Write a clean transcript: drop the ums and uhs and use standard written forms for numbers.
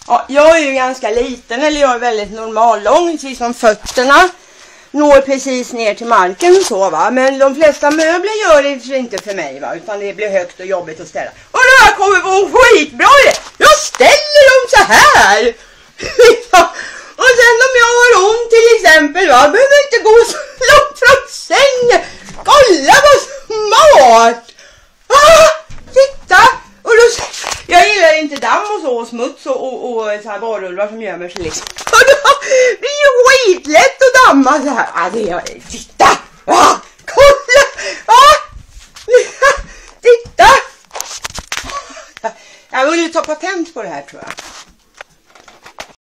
Ja, jag är ju ganska liten, eller jag är väldigt normal lång, liksom fötterna når precis ner till marken och så va. Men de flesta möbler gör det inte för mig va, utan det blir högt och jobbigt att ställa. Och det här kommer vara skitbra det. Jag ställer dem så här. Och sen om jag har ont till exempel va, behöver inte gå så långt från sängen. Kolla vad smart. Titta. Och då, jag gillar inte damm och så, och smuts och så här varulvar som gömmer sig liksom. Och då blir det ju skitlätt att damma så här. Det gör det. Titta! Kolla! Titta! Jag vill ta patent på det här tror jag.